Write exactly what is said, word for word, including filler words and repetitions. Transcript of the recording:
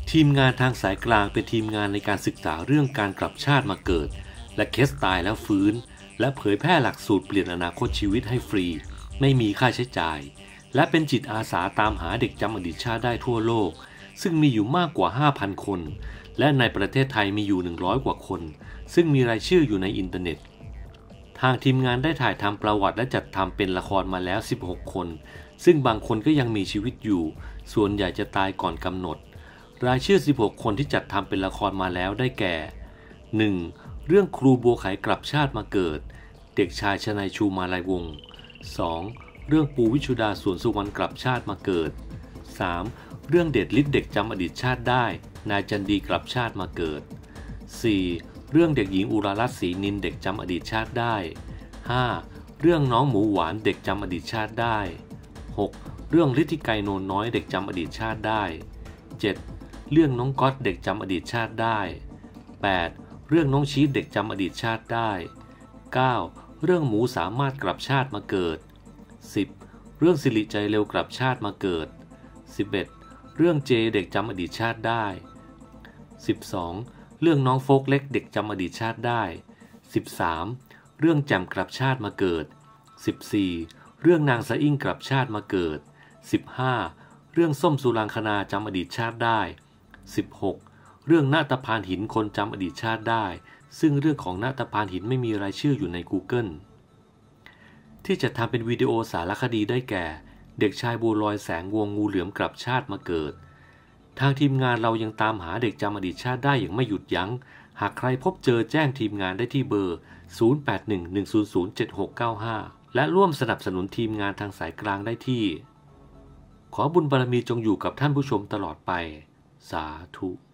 ทีมงานทางสายกลางเป็นทีมงานในการศึกษาเรื่องการกลับชาติมาเกิดและเคสตายแล้วฟื้นและเผยแพร่หลักสูตรเปลี่ยนอนาคตชีวิตให้ฟรีไม่มีค่าใช้จ่ายและเป็นจิตอาสาตามหาเด็กจำอดีตชาติได้ทั่วโลกซึ่งมีอยู่มากกว่า ห้าพัน คนและในประเทศไทยมีอยู่หนึ่งร้อยกว่าคนซึ่งมีรายชื่ออยู่ในอินเทอร์เน็ตทางทีมงานได้ถ่ายทำประวัติและจัดทำเป็นละครมาแล้วสิบหกคนซึ่งบางคนก็ยังมีชีวิตอยู่ส่วนใหญ่จะตายก่อนกำหนดรายชื่อสิบหกคนที่จัดทำเป็นละครมาแล้วได้แก่ หนึ่ง. เรื่องครูบัวไขกลับชาติมาเกิดเด็กชายชนัยชูมาลัยวงศ์ สอง. เรื่องปูวิชุดาสวนสุวรรณกลับชาติมาเกิด สาม. เรื่องเดชฤทธิ์เด็กจำอดีตชาติได้นายจันดีกลับชาติมาเกิด สี่. เรื่องเด็กหญิงอุราลัตน์ศรีนินเด็กจำอดีตชาติได้ ห้า. เรื่องน้องหมูหวานเด็กจำอดีตชาติได้ หก. เรื่องฤทธิไกรโนนน้อยเด็กจำอดีตชาติได้ เจ็ด. เรื่องน้องก๊อตเด็กจำอดีตชาติได้ แปด. เรื่องน้องชีสเด็กจำอดีตชาติได้ เก้า. เรื่องหมูสามารถกลับชาติมาเกิด สิบ. เรื่องสิริใจเร็วกลับชาติมาเกิด สิบเอ็ด. เรื่องเจเด็กจำอดีตชาติได้ สิบสอง. เรื่องน้องโฟกเล็กเด็กจำอดีตชาติได้ สิบสาม. เรื่องแจ่มกลับชาติมาเกิด สิบสี่. เรื่องนางสะอิ่งกลับชาติมาเกิด สิบห้า. เรื่องส้มสุรางคณาจำอดีตชาติได้ สิบหก. เรื่องนาฏพานหินคนจำอดีตชาติได้ซึ่งเรื่องของนาฏพานหินไม่มีรายชื่ออยู่ใน Google ที่จะทำเป็นวิดีโอสารคดีได้แก่เด็กชายบัวลอยแสงวงงูเหลือมกลับชาติมาเกิดทางทีมงานเรายังตามหาเด็กจำอดีตชาติได้อย่างไม่หยุดยั้งหากใครพบเจอแจ้งทีมงานได้ที่เบอร์ ศูนย์ แปด หนึ่ง หนึ่ง ศูนย์ ศูนย์ เจ็ด หก เก้า ห้า และร่วมสนับสนุนทีมงานทางสายกลางได้ที่ขอบุญบารมีจงอยู่กับท่านผู้ชมตลอดไปสาธุ